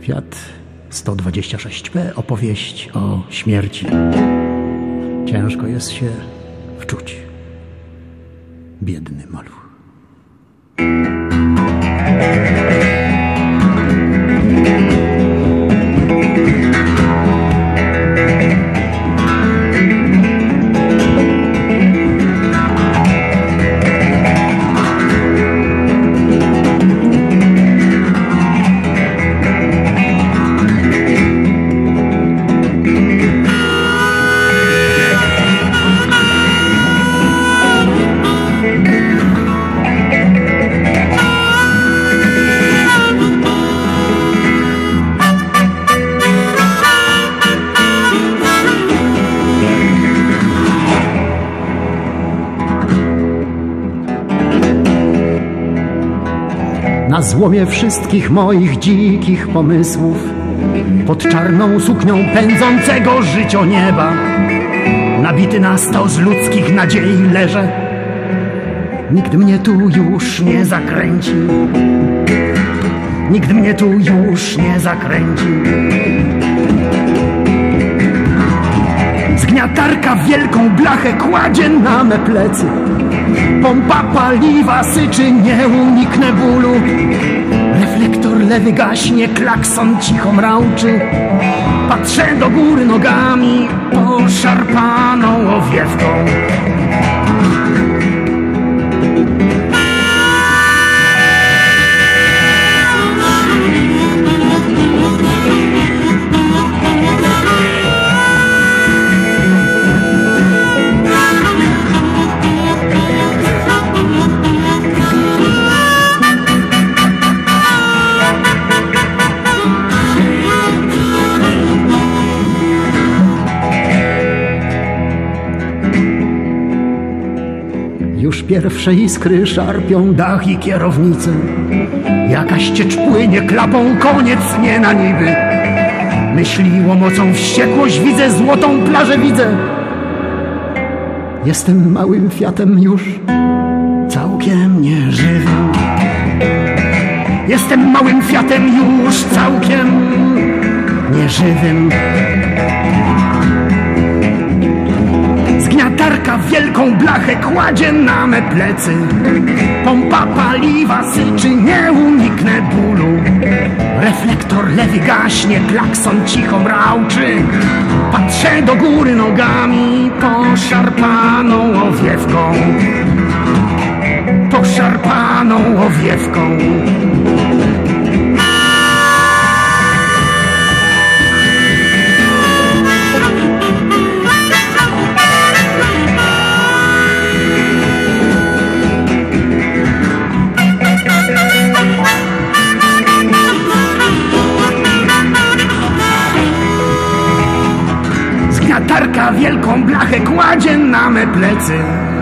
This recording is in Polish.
Fiat 126P, opowieść o śmierci. Ciężko jest się wczuć. Biedny maluch. Na złomie wszystkich moich dzikich pomysłów, pod czarną suknią pędzącego życionieba, nabity na stos ludzkich nadziei leżę. Nikt mnie tu już nie zakręci. Nikt mnie tu już nie zakręci. Zgniatarka wielką blachę kładzie na me plecy. Pompa paliwa syczy, nie uniknę bólu. Reflektor lewy gaśnie, klakson cicho mrauczy. Patrzę do góry nogami, poszarpaną owiewką. Już pierwsze iskry szarpią dach i kierownicę. Jakaś ciecz płynie klapą, koniec nie na niby. Myśli łomocą wściekłość, widzę złotą plażę, widzę. Jestem małym Fiatem już całkiem nieżywym. Jestem małym Fiatem już całkiem nieżywym. Zgniatarka wielką blachę kładzie na me plecy. Pompa paliwa syczy, nie uniknę bólu. Reflektor lewy gaśnie, klakson cicho mrauczy. Patrzę do góry nogami, poszarpaną owiewką. Poszarpaną owiewką. Zgniatarka wielką blachę kładzie na me plecy.